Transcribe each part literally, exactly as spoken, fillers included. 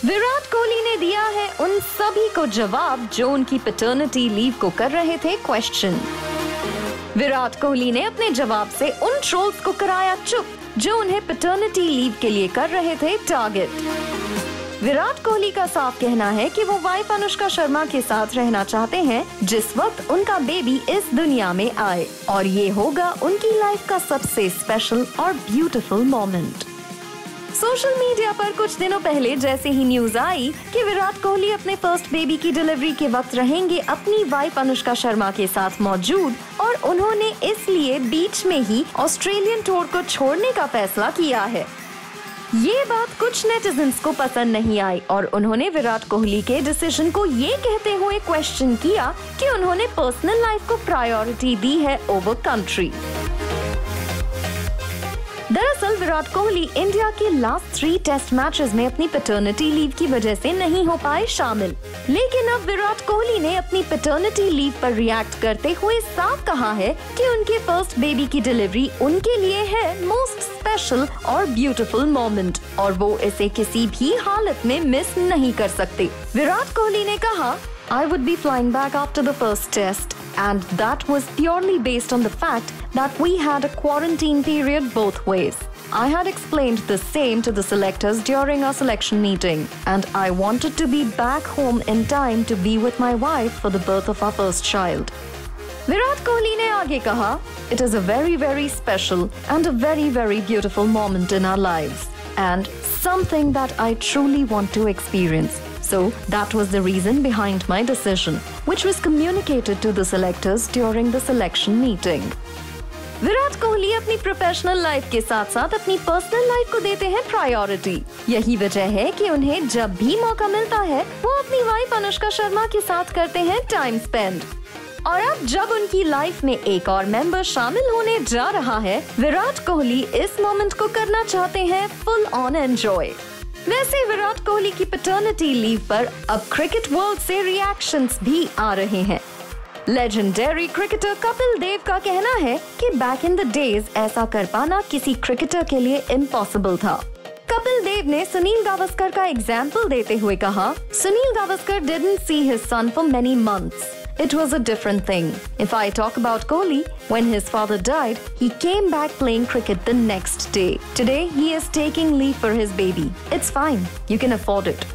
विराट कोहली ने दिया है उन सभी को जवाब जो उनकी पैटर्निटी लीव को कर रहे थे क्वेश्चन। विराट कोहली ने अपने जवाब से उन ट्रोल्स को कराया चुप जो उन्हें पैटर्निटी लीव के लिए कर रहे थे टारगेट। विराट कोहली का साफ कहना है कि वो वाइफ अनुष्का शर्मा के साथ रहना चाहते हैं जिस वक्त उनका बेबी इस दुनिया में आए, और ये होगा उनकी लाइफ का सबसे स्पेशल और ब्यूटीफुल मोमेंट। सोशल मीडिया पर कुछ दिनों पहले जैसे ही न्यूज आई कि विराट कोहली अपने फर्स्ट बेबी की डिलीवरी के वक्त रहेंगे अपनी वाइफ अनुष्का शर्मा के साथ मौजूद, और उन्होंने इसलिए बीच में ही ऑस्ट्रेलियन टूर को छोड़ने का फैसला किया है। ये बात कुछ नेटिजन्स को पसंद नहीं आई और उन्होंने विराट कोहली के डिसीजन को ये कहते हुए क्वेश्चन किया कि उन्होंने पर्सनल लाइफ को प्रायोरिटी दी है ओवर कंट्री। दरअसल विराट कोहली इंडिया के लास्ट थ्री टेस्ट मैचेस में अपनी पैटर्निटी लीव की वजह से नहीं हो पाए शामिल, लेकिन अब विराट कोहली ने अपनी पैटर्निटी लीव पर रिएक्ट करते हुए साफ कहा है कि उनके फर्स्ट बेबी की डिलीवरी उनके लिए है मोस्ट स्पेशल और ब्यूटीफुल मोमेंट और वो इसे किसी भी हालत में मिस नहीं कर सकते। विराट कोहली ने कहा, I would be flying back after the first test, and that was purely based on the fact that we had a quarantine period both ways. I had explained the same to the selectors during our selection meeting, and I wanted to be back home in time to be with my wife for the birth of our first child. Virat Kohli ने आगे कहा, It is a very very special and a very very beautiful moment in our lives, and something that I truly want to experience. So that was the reason behind my decision, which was communicated to the selectors during the selection meeting. Virat Kohli अपनी professional life के साथ साथ अपनी personal life को देते हैं priority. यही वजह है कि उन्हें जब भी मौका मिलता है वो अपनी वाइफ अनुष्का शर्मा के साथ करते हैं टाइम स्पेंड। और अब जब उनकी लाइफ में एक और मेंबर शामिल होने जा रहा है, विराट कोहली इस मोमेंट को करना चाहते हैं फुल ऑन एंजॉय। वैसे विराट कोहली की पैटर्निटी लीव पर अब क्रिकेट वर्ल्ड से रिएक्शंस भी आ रहे हैं। लेजेंडरी क्रिकेटर कपिल देव का कहना है कि बैक इन द डेज ऐसा कर पाना किसी क्रिकेटर के लिए इम्पॉसिबल था। कपिल देव ने सुनील गावस्कर का एग्जाम्पल देते हुए कहा, Sunil Gavaskar didn't see his son for many months. It was a different thing. If I talk about Kohli, when his father died, he came back playing cricket the next day. Today, he is taking leave for his baby. It's fine. You can afford it.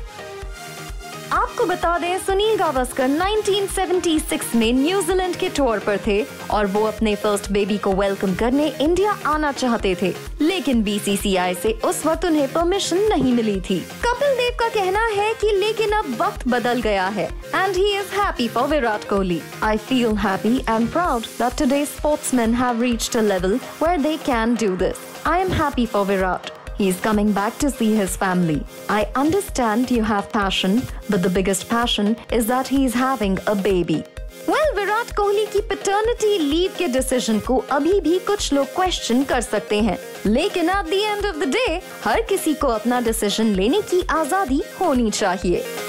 आपको बता दें, Sunil Gavaskar nineteen seventy six में New Zealand के tour पर थे और वो अपने फर्स्ट बेबी को वेलकम करने इंडिया आना चाहते थे, लेकिन बीसीसीआई से उस वक्त उन्हें परमिशन नहीं मिली थी। कपिल देव का कहना है कि लेकिन अब वक्त बदल गया है and he is happy for Virat Kohli. I feel happy and proud that today's sportsmen have reached a level where they can do this. I am happy for Virat. He is coming back to see his family. I understand you have passion, but the biggest passion is that he is having a baby. Well, Virat Kohli की paternity leave के decision को अभी भी कुछ लोग question कर सकते हैं, लेकिन at the end of the day, हर किसी को अपना डिसीजन लेने की आजादी होनी चाहिए।